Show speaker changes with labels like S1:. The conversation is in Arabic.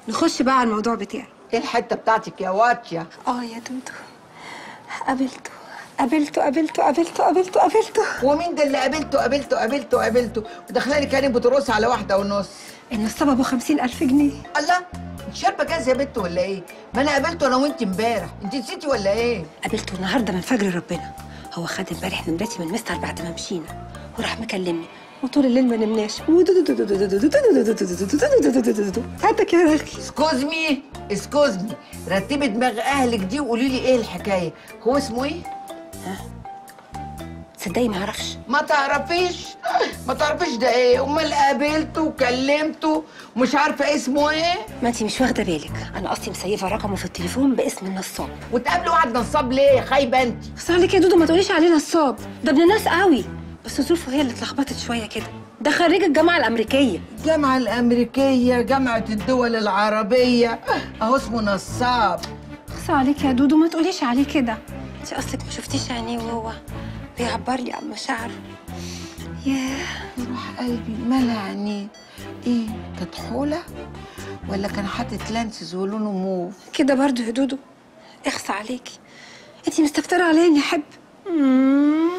S1: نخش بقى على الموضوع بتاعي.
S2: ايه الحته بتاعتك يا واتيا؟
S1: يا دودو، قابلته.
S2: ومين ده اللي قابلته ودخلاني كانت بترقص على 1.5؟
S1: النصاب ابو 50,000 جنيه.
S2: الله، انت شاربه جاز يا بنت ولا ايه؟ ما انا قابلته انا وانت امبارح، انت نسيتي ولا ايه؟
S1: قابلته النهارده من فجر ربنا. هو خد امبارح نمرتي من مستر بعد ما مشينا وراح مكلمني وطول الليل ما نمناش. هاتك يا اخي.
S2: اسكوزمي، رتبي دماغ اهلك دي وقولي لي ايه الحكايه. هو اسمه ايه؟
S1: تصدقي ما اعرفش.
S2: ما تعرفيش ده ايه؟ امال قابلته وكلمته ومش عارفه اسمه ايه؟
S1: ما انتي مش واخده بالك، انا اصلي مسيفه رقمه في التليفون باسم النصاب.
S2: وتقابلوا واحد نصاب ليه؟ خايبه انت.
S1: بس عليك يا دودو ما تقوليش عليه نصاب، ده ابن ناس قوي، بس ظروفه هي اللي اتلخبطت شويه كده. ده خريج الجامعه الامريكيه.
S2: الجامعه الامريكيه، جامعه الدول العربيه، اهو اسمه نصاب.
S1: بس عليك يا دودو ما تقوليش عليه كده، انت اصلك ما شفتيش عينيه وهو بيعبر لي عن مشاعره. ياه
S2: روح قلبي، مالها عينيه؟ ايه كانت حوله ولا كان حاطط لانسز ولونه موف
S1: كده برضه يا دودو؟ اخصى عليكي، انتي مستكتره عليا اني احب.